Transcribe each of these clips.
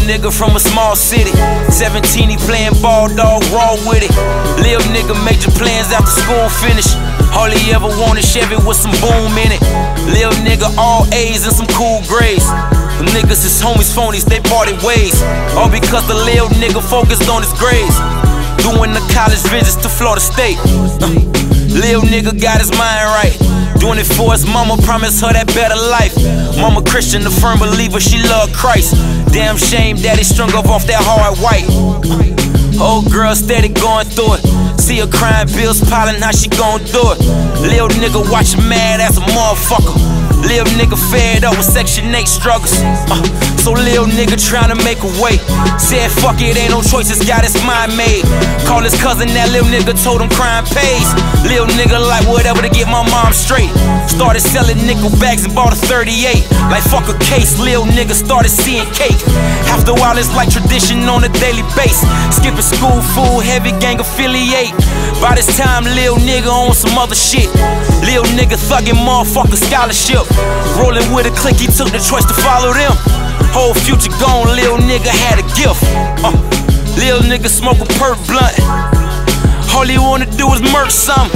nigga from a small city. 17, he playing ball, dog, raw with it. Lil nigga major plans after school finish. All he ever wanted Chevy with some boom in it. Lil nigga all A's and some cool grades. Them niggas is homies phonies, they parted ways. All because the lil nigga focused on his grades. Doing the college visits to Florida State. Lil nigga got his mind right. Doing it for his mama, promised her that better life. Mama Christian, a firm believer, she loved Christ. Damn shame daddy strung up off that hard white. Old girl steady going through it. See her crying, bills piling, how she gon' do it? Lil nigga watchin' mad as a motherfucker. Lil nigga fed up with Section 8 struggles. So lil nigga tryna make a way. Said fuck it, ain't no choices, got his mind made. Call his cousin, that lil nigga told him crime pays. Lil nigga like whatever to get my mom straight. Started selling nickel bags and bought a 38. Like fuck a case, lil nigga started seeing cake. After a while it's like tradition on a daily base. Skipping school, food, heavy gang affiliate. By this time lil nigga on some other shit. Lil nigga thuggin' motherfucker scholarship. Rolling with a clique, he took the choice to follow them. Whole future gone, lil nigga had a gift. Lil nigga smoke a perk blunt. All he wanna do is murk something.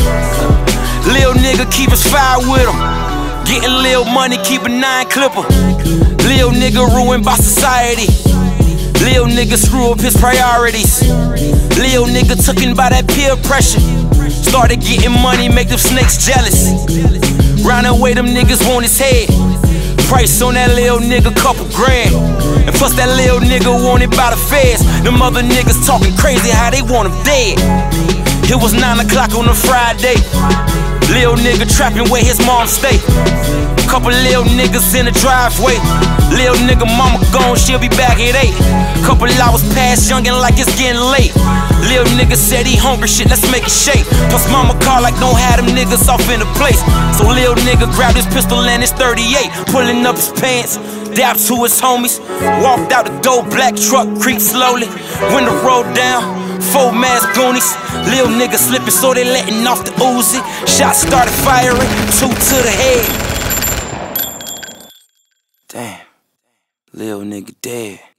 Lil nigga keep his fire with him. Getting lil money, keep a 9 clipper. Lil nigga ruined by society. Lil nigga screw up his priorities. Lil nigga tooken by that peer pressure. Started getting money, make them snakes jealous. Round away them niggas want his head. Price on that lil nigga, couple grand. And plus that lil nigga wanted by the feds. Them other niggas talking crazy how they want him dead. It was 9 o'clock on a Friday. Lil nigga trapping where his mom stay. Couple lil niggas in the driveway. Lil nigga mama gone, she'll be back at 8. Couple hours past, youngin' like it's getting late. Lil nigga said he hungry, shit, let's make it shake. Plus mama called like don't have them niggas off in the place. So lil nigga grabbed his pistol and his 38. Pulling up his pants, dap to his homies. Walked out the door, black truck creaked slowly. Window rolled down, 4 mass goonies. Lil nigga slipping, so they letting off the Uzi. Shots started firing, 2 to the head. Damn, lil nigga dead.